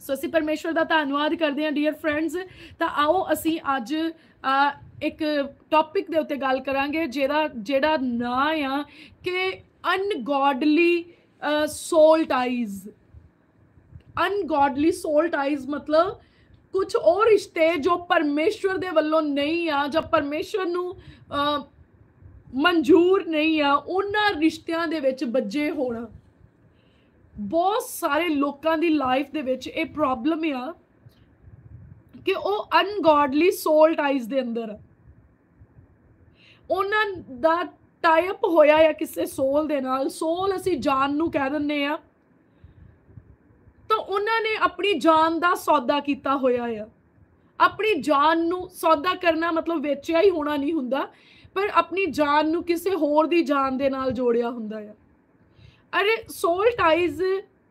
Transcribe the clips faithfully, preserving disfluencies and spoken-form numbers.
सो असीं परमेश्वर दा धन्नवाद करदे हां डियर फ्रेंड्स। तां आओ असीं अज एक टॉपिक दे उत्ते गल करांगे जेह्दा जेह्ड़ा नां आ कि ungodly soul ties. Ungodly soul ties मतलब कुछ और रिश्ते जो परमेश्वर दे वल्लों नहीं आ, जब परमेश्वर नूं मंजूर नहीं आ, उन्हां रिश्तियां दे विच बज्जे होना। बहुत सारे लोगों की लाइफ दे विच ये प्रॉब्लम आ कि वो अनगॉडली सोल टाइज दे अंदर उन्हां दा टाइप होया या किसी सोल दे नाल। सोल असी जान नूं कह दिंदे आ, तो उन्होंने अपनी जान का सौदा किया होया है। अपनी जान नूं सौदा करना मतलब वेचिया ही होना नहीं हुंदा, पर अपनी जान नूं किसी होर दी जान दे नाल जोड़िया हुंदा है। अरे सोल टाइज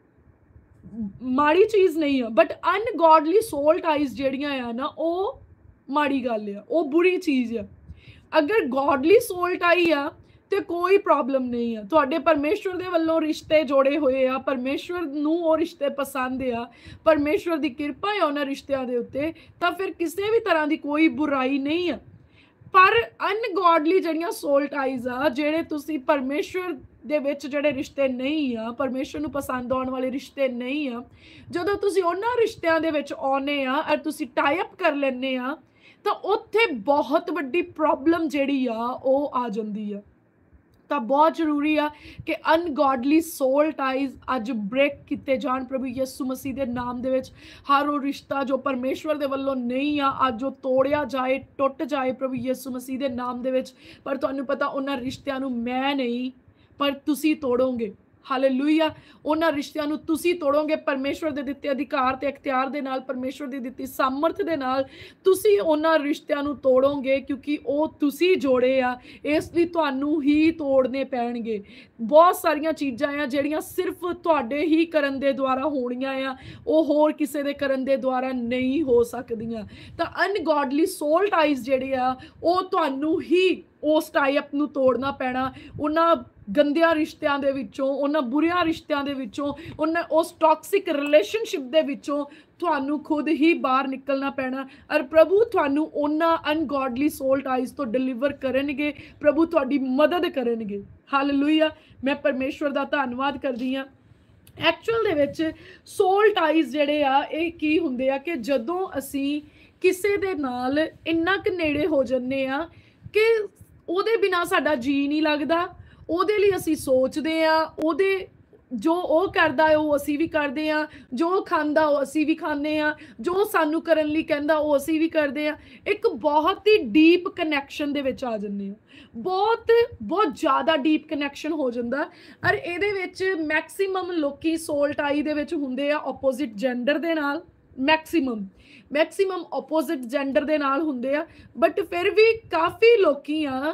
माड़ी चीज़ नहीं है, बट अनगॉडली सोल टाइज जिहड़ियां आ ना वो माड़ी गल है, वो बुरी चीज़ है। अगर गॉडली सोल टाई आ तो कोई प्रॉब्लम नहीं है। तुहाडे परमेश्वर दे वल्लों रिश्ते जोड़े हुए आ, परमेश्वर नूं वो रिश्ते पसंद आ, परमेश्वर दी कृपा है उन्हां रिश्तियां दे उत्ते, तां फिर किसी भी तरह की कोई बुराई नहीं है। पर अनगॉडली जिहड़ियां सोल टाइज आ, जिहड़े तुसी परमेश्वर दे विच जिहड़े रिश्ते नहीं आ, परमेश्वर नूं पसंद आउण वाले रिश्ते नहीं आ, जदों तुसी उन्हां रिश्तियां दे विच आउने आ अर तुसी टाई अप कर लैंदे आ, तां उत्थे बहुत वड्डी प्रॉब्लम जिहड़ी आ वो आ जांदी आ। तो बहुत जरूरी है कि अनगॉडली सोल टाइज अज ब्रेक किए जान प्रभु यीशु मसीह के नाम दे विच। हर वो रिश्ता जो परमेश्वर दे वल्लों नहीं आ अज वो तोड़िया जाए, टुट जाए प्रभु यीशु मसीह के नाम दे विच। पर तुहानूं पता उन्हां रिश्तियां नूं मैं नहीं पर तुसी तोड़ोगे। हालेलुया। उन्हां रिश्तियां नूं तुसी तोड़ोगे परमेश्वर दे दित्ते अधिकार ते इख्तियार दे नाल, परमेश्वर दी दित्ती सामर्थ दे नाल तुसी उन्हां रिश्तियां नूं तोड़ोगे, क्योंकि वो तुसी जोड़े आ, इसलिए तुहानूं ही तोड़ने पैणगे। बहुत सारियां चीज़ां आ जिहड़ियां सिर्फ तुहाडे ही करन दे द्वारा होणियां आ, वो होर किसी दे करन दे द्वारा नहीं हो सकदियां। तां अनगॉडली सोल टाइज जिहड़े आ वो तुहानूं ही उस टाइप नूं तोड़ना पैना। उन्हां गंदियां रिश्तियां दे विचों, उन्हां बुरियां रिश्तियां दे विचों, उन्हां उस टॉक्सिक रिलेशनशिप दे विचों तुहानूं खुद ही बाहर निकलना पैना। और प्रभु तुहानूं उन्हां अनगॉडली सोल टाइज तो डिलीवर करनगे, प्रभु तुहाडी मदद करनगे। हालेलुया। मैं परमेश्वर दा धन्नवाद करदी हां। एक्चुअल दे विच सोल टाइज जिहड़े आ इह की हुंदे आ कि जदों असीं किसे दे नाल इन्ना क नेड़े हो जन्ने आ कि ਉਹਦੇ ਬਿਨਾ ਸਾਡਾ ਜੀ ਨਹੀਂ ਲੱਗਦਾ, ਉਹਦੇ ਲਈ ਅਸੀਂ ਸੋਚਦੇ ਆ, ਉਹਦੇ ਜੋ ਉਹ ਕਰਦਾ ਹੈ ਉਹ ਅਸੀਂ ਵੀ ਕਰਦੇ ਆ, ਜੋ ਖਾਂਦਾ ਉਹ ਅਸੀਂ ਵੀ ਖਾਂਦੇ ਆ, ਜੋ ਸਾਨੂੰ ਕਰਨ ਲਈ ਕਹਿੰਦਾ ਉਹ ਅਸੀਂ ਵੀ ਕਰਦੇ ਆ। ਇੱਕ ਬਹੁਤ ਹੀ ਡੀਪ ਕਨੈਕਸ਼ਨ ਦੇ ਵਿੱਚ ਆ ਜਾਂਦੇ ਆ, ਬਹੁਤ ਬਹੁਤ ਜ਼ਿਆਦਾ ਡੀਪ ਕਨੈਕਸ਼ਨ ਹੋ ਜਾਂਦਾ। ਔਰ ਇਹਦੇ ਵਿੱਚ ਮੈਕਸਿਮਮ ਲੋਕੀ ਸੋਲ ਟਾਈ ਦੇ ਵਿੱਚ ਹੁੰਦੇ ਆ ਆਪੋਜ਼ਿਟ ਜੈਂਡਰ ਦੇ ਨਾਲ। मैक्सीमम मैक्सीमम ऑपोजिट जेंडर दे नाल हुंदे आ, बट फिर भी काफ़ी लोकी आ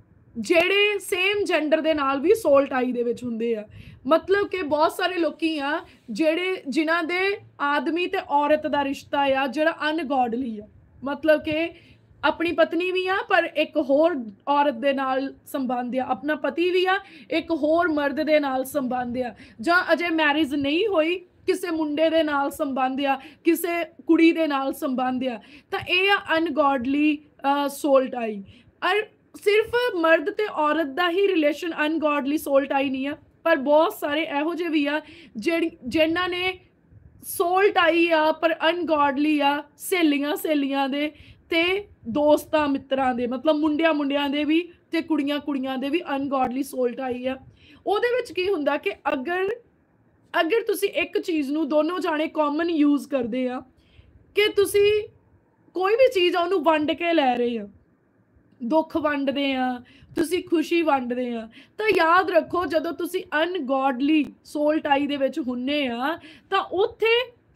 जेड़े सेम जेंडर दे नाल भी सोल टाई दे विच हुंदे आ। मतलब कि बहुत सारे लोकी आ जेड़े जिन्हां दे आदमी ते औरत दा रिश्ता आ जेड़ा अनगॉडली आ, मतलब कि अपनी पत्नी भी आ पर एक होर औरत दे नाल संबंध आ, अपना पति भी आ एक होर मर्द दे नाल संबंध आ, जां अजे मैरिज नहीं होई किसी मुंडे दे नाल संबंध आ, किसी कुड़ी दे नाल संबंध आ, तां इह आ अनगॉडली सोल टाई। और सिर्फ मर्द ते औरत दा ही रिलेशन अनगॉडली सोल टाई नहीं आ, पर बहुत सारे इहो जे भी आ जिहड़ी जिन्हां ने सोल टाई आ पर अनगॉडली आ, सहेलियां सहेलियां दे ते दोस्तां मित्रां दे, मतलब मुंडियां मुंडियां दे भी ते कुड़ियां कुड़ियां दे भी अनगॉडली सोल टाई आ। ਉਹਦੇ ਵਿੱਚ ਕੀ ਹੁੰਦਾ कि अगर अगर तुसी एक चीज़ नूं दोनों जाने कॉमन यूज़ करते आ कि तुसी कोई भी चीज़ आ उन्होंने वंड के लै रहे आ, दुख वंडदे आ, तुसी खुशी वंडदे आ, तो याद रखो जदों तुसी अनगॉडली सोल टाई दे विच हुन्ने आ तां उत्थे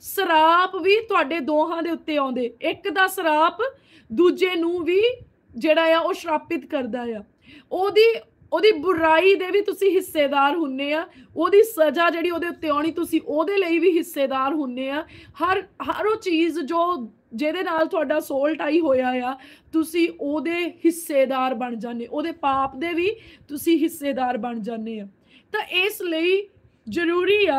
सराप भी तुहाडे दोहां दे उत्ते आउंदे। एक दा सराप दूजे नूं भी जिहड़ा आ ओह श्रापित करदा आ। ओहदी ਉਹਦੀ बुराई दे भी तुसी हिस्सेदार हुन्ने आ, ਉਹਦੀ सज़ा जिहड़ी ਉਹਦੇ ਉੱਤੇ ਆਉਣੀ तुसी ਉਹਦੇ ਲਈ भी हिस्सेदार हुन्ने आ। हर हर ਉਹ चीज़ जो ਜਿਹਦੇ ਨਾਲ ਤੁਹਾਡਾ सोल टाई होया आ तुसी ਉਹਦੇ हिस्सेदार बन जाने, ਉਹਦੇ पाप दे भी तुसी हिस्सेदार बन जाने आ। ਤਾਂ ਇਸ ਲਈ ਜ਼ਰੂਰੀ आ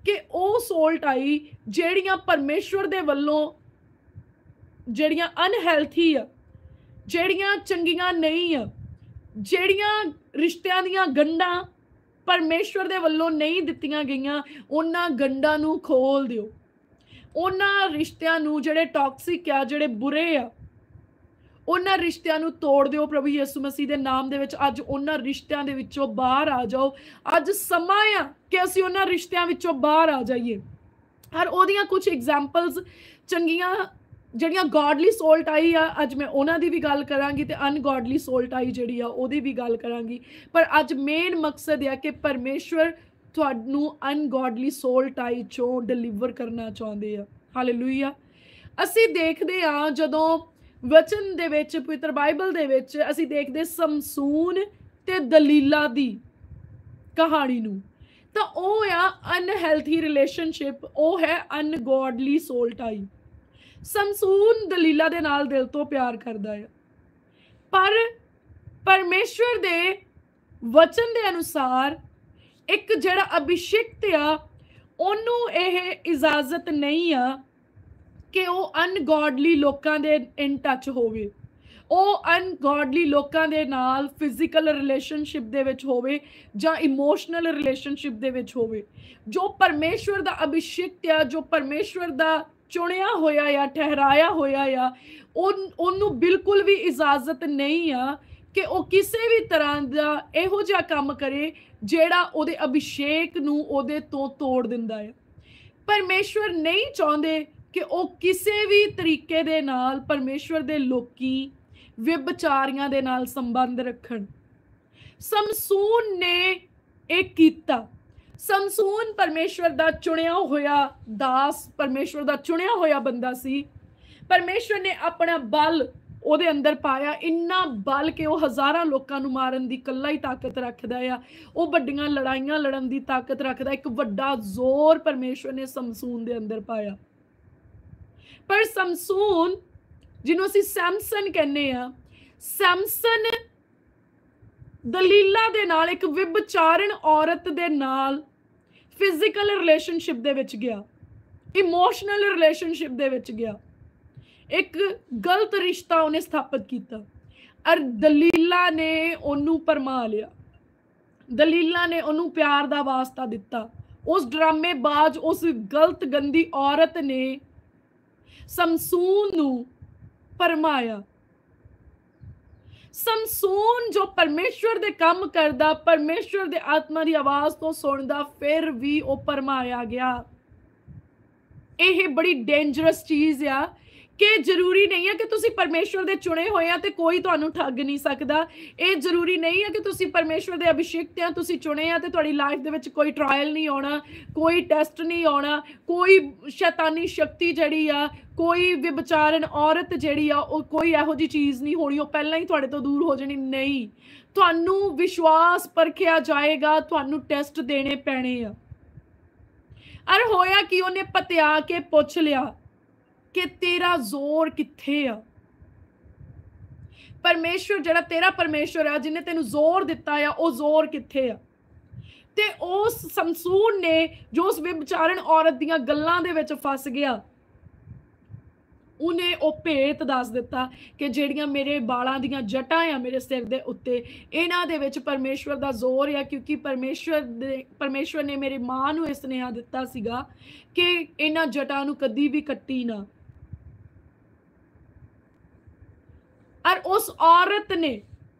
कि ਉਹ ਸੋਲ ਟਾਈ ਜਿਹੜੀਆਂ ਪਰਮੇਸ਼ਵਰ ਦੇ ਵੱਲੋਂ ਜਿਹੜੀਆਂ ਅਨਹੈਲਥੀ ਆ, ਜਿਹੜੀਆਂ ਚੰਗੀਆਂ ਨਹੀਂ ਆ, ਜਿਹੜੀਆਂ ਰਿਸ਼ਤਿਆਂ ਦੀਆਂ ਗੰਢਾਂ ਪਰਮੇਸ਼ਵਰ ਦੇ ਵੱਲੋਂ ਨਹੀਂ ਦਿੱਤੀਆਂ ਗਈਆਂ, ਉਹਨਾਂ ਗੰਢਾਂ ਨੂੰ ਖੋਲ ਦਿਓ। ਉਹਨਾਂ ਰਿਸ਼ਤਿਆਂ ਨੂੰ ਜਿਹੜੇ ਟੌਕਸਿਕ ਆ, ਜਿਹੜੇ ਬੁਰੇ ਆ, ਉਹਨਾਂ ਰਿਸ਼ਤਿਆਂ ਨੂੰ ਤੋੜ ਦਿਓ ਪ੍ਰਭੂ ਯਿਸੂ ਮਸੀਹ ਦੇ ਨਾਮ ਦੇ ਵਿੱਚ। ਅੱਜ ਉਹਨਾਂ ਰਿਸ਼ਤਿਆਂ ਦੇ ਵਿੱਚੋਂ ਬਾਹਰ ਆ ਜਾਓ। ਅੱਜ ਸਮਾਂ ਆ ਕਿ ਅਸੀਂ ਉਹਨਾਂ ਰਿਸ਼ਤਿਆਂ ਵਿੱਚੋਂ ਬਾਹਰ ਆ ਜਾਈਏ। ਔਰ ਉਹਦੀਆਂ ਕੁਝ ਐਗਜ਼ਾਮਪਲਸ ਚੰਗੀਆਂ ਜਿਹੜੀਆਂ ਗੋਡਲੀ ਸੋਲ ਟਾਈ ਆ, ਅੱਜ ਮੈਂ ਉਹਨਾਂ ਦੀ ਵੀ ਗੱਲ ਕਰਾਂਗੀ ਤੇ ਅਨਗੋਡਲੀ ਸੋਲ ਟਾਈ ਜਿਹੜੀ ਆ ਉਹਦੀ ਵੀ ਗੱਲ ਕਰਾਂਗੀ। ਪਰ ਅੱਜ ਮੇਨ ਮਕਸਦ ਆ ਕਿ ਪਰਮੇਸ਼ਵਰ ਤੁਹਾਨੂੰ ਅਨਗੋਡਲੀ ਸੋਲ ਟਾਈ ਚੋਂ ਡਿਲੀਵਰ ਕਰਨਾ ਚਾਹੁੰਦੇ ਆ। ਹਾਲੇਲੂਇਆ। ਅਸੀਂ ਦੇਖਦੇ ਆ ਜਦੋਂ ਵਚਨ ਦੇ ਵਿੱਚ, ਪਵਿੱਤਰ ਬਾਈਬਲ ਦੇ ਵਿੱਚ ਅਸੀਂ ਦੇਖਦੇ ਸਮਸੂਨ ਤੇ ਦਲੀਲਾ ਦੀ ਕਹਾਣੀ ਨੂੰ, ਤਾਂ ਉਹ ਆ ਅਨਹੈਲਥੀ ਰਿਲੇਸ਼ਨਸ਼ਿਪ, ਉਹ ਹੈ ਅਨਗੋਡਲੀ ਸੋਲ ਟਾਈ। ਸਮਸੂਨ ਦਲੀਲਾ ਦੇ ਨਾਲ ਦਿਲ ਤੋਂ ਪਿਆਰ ਕਰਦਾ ਹੈ, ਪਰ ਪਰਮੇਸ਼ਵਰ ਦੇ ਵਚਨ ਦੇ ਅਨੁਸਾਰ ਇੱਕ ਜਿਹੜਾ ਅਭਿਸ਼ੇਕਤ ਆ, ਉਹਨੂੰ ਇਹ ਇਜਾਜ਼ਤ ਨਹੀਂ ਆ ਕਿ ਉਹ ਅਨਗੋਡਲੀ ਲੋਕਾਂ ਦੇ ਇਨ ਟੱਚ ਹੋਵੇ, ਉਹ ਅਨਗੋਡਲੀ ਲੋਕਾਂ ਦੇ ਨਾਲ ਫਿਜ਼ੀਕਲ ਰਿਲੇਸ਼ਨਸ਼ਿਪ ਦੇ ਵਿੱਚ ਹੋਵੇ ਜਾਂ ਇਮੋਸ਼ਨਲ ਰਿਲੇਸ਼ਨਸ਼ਿਪ ਦੇ ਵਿੱਚ ਹੋਵੇ। ਜੋ ਪਰਮੇਸ਼ਵਰ ਦਾ ਅਭਿਸ਼ੇਕਤ ਆ, ਜੋ ਪਰਮੇਸ਼ਵਰ ਦਾ ਚੁਣਿਆ ਹੋਇਆ ਆ, ਠਹਿਰਾਇਆ ਹੋਇਆ ਆ, ਉਹ ਉਹਨੂੰ ਬਿਲਕੁਲ ਵੀ ਇਜਾਜ਼ਤ ਨਹੀਂ ਆ ਕਿ ਉਹ ਕਿਸੇ ਵੀ ਤਰ੍ਹਾਂ ਦਾ ਇਹੋ ਜਿਹਾ ਕੰਮ ਕਰੇ ਜਿਹੜਾ ਉਹਦੇ ਅਭਿਸ਼ੇਕ ਨੂੰ ਉਹਦੇ ਤੋਂ ਤੋੜ ਦਿੰਦਾ ਹੈ। ਪਰਮੇਸ਼ਵਰ ਨਹੀਂ ਚਾਹੁੰਦੇ ਕਿ ਉਹ ਕਿਸੇ ਵੀ ਤਰੀਕੇ ਦੇ ਨਾਲ ਪਰਮੇਸ਼ਵਰ ਦੇ ਲੋਕੀ ਵਿਭਚਾਰੀਆਂ ਦੇ ਨਾਲ ਸੰਬੰਧ ਰੱਖਣ। ਸਮਸੂਨ ਨੇ ਇਹ ਕੀਤਾ। ਸਮਸੂਨ ਪਰਮੇਸ਼ਵਰ ਦਾ ਚੁਣਿਆ ਹੋਇਆ ਦਾਸ, ਪਰਮੇਸ਼ਵਰ ਦਾ ਚੁਣਿਆ ਹੋਇਆ ਬੰਦਾ ਸੀ। ਪਰਮੇਸ਼ਵਰ ਨੇ ਆਪਣਾ ਬਲ ਉਹਦੇ ਅੰਦਰ ਪਾਇਆ, ਇੰਨਾ ਬਲ ਕਿ ਉਹ ਹਜ਼ਾਰਾਂ ਲੋਕਾਂ ਨੂੰ ਮਾਰਨ ਦੀ ਇਕੱਲਾ ਹੀ ਤਾਕਤ ਰੱਖਦਾ ਆ। ਉਹ ਵੱਡੀਆਂ ਲੜਾਈਆਂ ਲੜਨ ਦੀ ਤਾਕਤ ਰੱਖਦਾ। ਇੱਕ ਵੱਡਾ ਜ਼ੋਰ ਪਰਮੇਸ਼ਵਰ ਨੇ ਸਮਸੂਨ ਦੇ ਅੰਦਰ ਪਾਇਆ। ਪਰ ਸਮਸੂਨ, ਜਿਹਨੂੰ ਅਸੀਂ ਸੈਮਸਨ ਕਹਿੰਦੇ ਆ, ਸੈਮਸਨ ਦਲੀਲਾ ਦੇ ਨਾਲ, ਇੱਕ ਵਿਭਚਾਰਣ ਔਰਤ ਦੇ ਨਾਲ ਫਿਜ਼ੀਕਲ ਰਿਲੇਸ਼ਨਸ਼ਿਪ ਦੇ ਵਿੱਚ ਗਿਆ, ਇਮੋਸ਼ਨਲ ਰਿਲੇਸ਼ਨਸ਼ਿਪ ਦੇ ਵਿੱਚ ਗਿਆ, ਇੱਕ ਗਲਤ ਰਿਸ਼ਤਾ ਉਹਨੇ ਸਥਾਪਿਤ ਕੀਤਾ। ਔਰ ਦਲੀਲਾ ਨੇ ਉਹਨੂੰ ਪਰਮਾ ਲਿਆ, ਦਲੀਲਾ ਨੇ ਉਹਨੂੰ ਪਿਆਰ ਦਾ ਵਾਸਤਾ ਦਿੱਤਾ। ਉਸ ਡਰਾਮੇਬਾਜ਼, ਉਸ ਗਲਤ ਗੰਦੀ ਔਰਤ ਨੇ ਸਮਸੂਨ ਨੂੰ ਪਰਮਾਇਆ। ਸਮਸੂਨ ਜੋ ਪਰਮੇਸ਼ਵਰ ਦੇ ਕੰਮ ਕਰਦਾ, ਪਰਮੇਸ਼ਵਰ ਦੇ ਆਤਮਾ ਦੀ ਆਵਾਜ਼ ਤੋਂ ਸੁਣਦਾ, ਫਿਰ ਵੀ ਉਹ ਪਰਮਾਇਆ ਗਿਆ। ਇਹ ਬੜੀ ਡੇਂਜਰਸ ਚੀਜ਼ ਆ ਕਿ ਜ਼ਰੂਰੀ ਨਹੀਂ ਹੈ ਕਿ ਤੁਸੀਂ ਪਰਮੇਸ਼ਵਰ ਦੇ ਚੁਣੇ ਹੋਏ ਆ ਤੇ ਕੋਈ ਤੁਹਾਨੂੰ ਠੱਗ ਨਹੀਂ ਸਕਦਾ। ਇਹ ਜ਼ਰੂਰੀ ਨਹੀਂ ਹੈ ਕਿ ਤੁਸੀਂ ਪਰਮੇਸ਼ਵਰ ਦੇ ਅਭਿਸ਼ੇਕਤ ਆ, ਤੁਸੀਂ ਚੁਣੇ ਆ ਤੇ ਤੁਹਾਡੀ ਲਾਈਫ ਦੇ ਵਿੱਚ ਕੋਈ ਟਰਾਇਲ ਨਹੀਂ ਆਉਣਾ, ਕੋਈ ਟੈਸਟ ਨਹੀਂ ਆਉਣਾ, ਕੋਈ ਸ਼ੈਤਾਨੀ ਸ਼ਕਤੀ ਜਿਹੜੀ ਆ, ਕੋਈ ਵਿਭਚਾਰਨ ਔਰਤ ਜਿਹੜੀ ਆ, ਉਹ ਕੋਈ ਇਹੋ ਜਿਹੀ ਚੀਜ਼ ਨਹੀਂ ਹੋਣੀ, ਉਹ ਪਹਿਲਾਂ ਹੀ ਤੁਹਾਡੇ ਤੋਂ ਦੂਰ ਹੋ ਜਾਣੀ। ਨਹੀਂ, ਤੁਹਾਨੂੰ ਵਿਸ਼ਵਾਸ ਪਰਖਿਆ ਜਾਏਗਾ, ਤੁਹਾਨੂੰ ਟੈਸਟ ਦੇਣੇ ਪੈਣੇ ਆ। ਅਰ ਹੋਇਆ ਕਿ ਉਹਨੇ ਪਤਿਆ ਕੇ ਪੁੱਛ ਲਿਆ ਕਿ ਤੇਰਾ ਜ਼ੋਰ ਕਿੱਥੇ ਆ? ਪਰਮੇਸ਼ਵਰ ਜਿਹੜਾ ਤੇਰਾ ਪਰਮੇਸ਼ਵਰ ਆ, ਜਿਹਨੇ ਤੈਨੂੰ ਜ਼ੋਰ ਦਿੱਤਾ ਆ, ਉਹ ਜ਼ੋਰ ਕਿੱਥੇ ਆ? ਤੇ ਉਸ ਸਮਸੂਨ ਨੇ, ਜੋ ਉਸ ਵਿਭਚਾਰਣ ਔਰਤ ਦੀਆਂ ਗੱਲਾਂ ਦੇ ਵਿੱਚ ਫਸ ਗਿਆ, ਉਹਨੇ ਉਹ ਭੇਤ ਦੱਸ ਦਿੱਤਾ ਕਿ ਜਿਹੜੀਆਂ ਮੇਰੇ ਬਾਲਾਂ ਦੀਆਂ ਜਟਾਂ ਆ ਮੇਰੇ ਸਿਰ ਦੇ ਉੱਤੇ, ਇਹਨਾਂ ਦੇ ਵਿੱਚ ਪਰਮੇਸ਼ਵਰ ਦਾ ਜ਼ੋਰ ਆ, ਕਿਉਂਕਿ ਪਰਮੇਸ਼ਵਰ ਦੇ ਪਰਮੇਸ਼ਵਰ ਨੇ ਮੇਰੀ ਮਾਂ ਨੂੰ ਇਹ ਸੁਨੇਹਾ ਦਿੱਤਾ ਸੀਗਾ ਕਿ ਇਹਨਾਂ ਜਟਾਂ ਨੂੰ ਕਦੀ ਵੀ ਕੱਟੀ ਨਾ। ਔਰ ਉਸ ਔਰਤ ਨੇ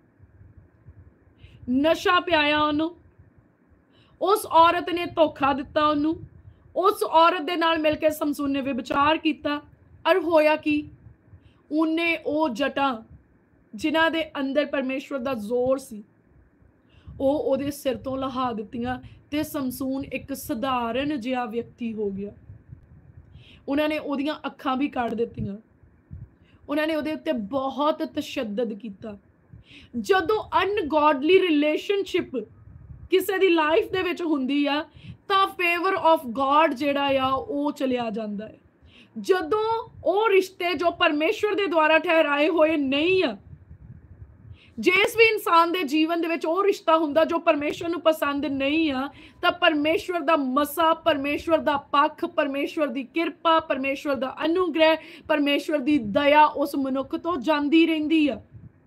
ਨਸ਼ਾ ਪਿਆਇਆ ਉਹਨੂੰ, ਉਸ ਔਰਤ ਨੇ ਧੋਖਾ ਦਿੱਤਾ ਉਹਨੂੰ, ਉਸ ਔਰਤ ਦੇ ਨਾਲ ਮਿਲ ਕੇ ਸਮਸੂਨ ਨੇ ਵਿਭਚਾਰ ਕੀਤਾ। ਔਰ ਹੋਇਆ ਕਿ ਉਹਨੇ ਉਹ ਜਟਾਂ ਜਿਨ੍ਹਾਂ ਦੇ ਅੰਦਰ ਪਰਮੇਸ਼ਵਰ ਦਾ ਜ਼ੋਰ ਸੀ, ਉਹ ਉਹਦੇ ਸਿਰ ਤੋਂ ਲਹਾ ਦਿੱਤੀਆਂ ਤੇ ਸਮਸੂਨ ਇੱਕ ਸਧਾਰਨ ਜਿਹਾ ਵਿਅਕਤੀ ਹੋ ਗਿਆ। ਉਹਨਾਂ ਨੇ ਉਹਦੀਆਂ ਅੱਖਾਂ ਵੀ ਕੱਢ ਦਿੱਤੀਆਂ, ਉਹਨਾਂ ਨੇ ਉਹਦੇ ਉੱਤੇ ਬਹੁਤ ਤਸ਼ੱਦਦ ਕੀਤਾ। ਜਦੋਂ ਅਨਗੋਡਲੀ ਰਿਲੇਸ਼ਨਸ਼ਿਪ ਕਿਸੇ ਦੀ ਲਾਈਫ ਦੇ ਵਿੱਚ ਹੁੰਦੀ ਆ ਤਾਂ ਫੇਵਰ ਆਫ ਗॉड ਜਿਹੜਾ ਆ ਉਹ ਚਲਿਆ ਜਾਂਦਾ ਹੈ। ਜਦੋਂ ਉਹ ਰਿਸ਼ਤੇ ਜੋ ਪਰਮੇਸ਼ਵਰ ਦੇ ਦੁਆਰਾ ਠਹਿਰਾਏ ਹੋਏ ਨਹੀਂ ਆ, ਜਿਸ ਵੀ ਇਨਸਾਨ ਦੇ ਜੀਵਨ ਦੇ ਵਿੱਚ ਉਹ ਰਿਸ਼ਤਾ ਹੁੰਦਾ ਜੋ ਪਰਮੇਸ਼ਵਰ ਨੂੰ ਪਸੰਦ ਨਹੀਂ ਆ, ਤਾਂ ਪਰਮੇਸ਼ਵਰ ਦਾ ਮਸਾ, ਪਰਮੇਸ਼ਵਰ ਦਾ ਪੱਖ, ਪਰਮੇਸ਼ਵਰ ਦੀ ਕਿਰਪਾ, ਪਰਮੇਸ਼ਵਰ ਦਾ ਅਨੁਗ੍ਰਹਿ, ਪਰਮੇਸ਼ਵਰ ਦੀ ਦਇਆ ਉਸ ਮਨੁੱਖ ਤੋਂ ਜਾਂਦੀ ਰਹਿੰਦੀ ਆ।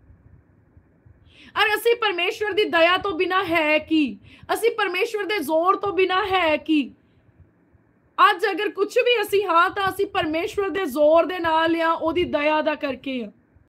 और असी परमेश्वर दी दया तो बिना है की, असी परमेश्वर दे जोर तो बिना है की। आज अगर कुछ भी असी हाँ तो असी परमेश्वर दे जोर दे नाल या ओदी दया दा करके आ।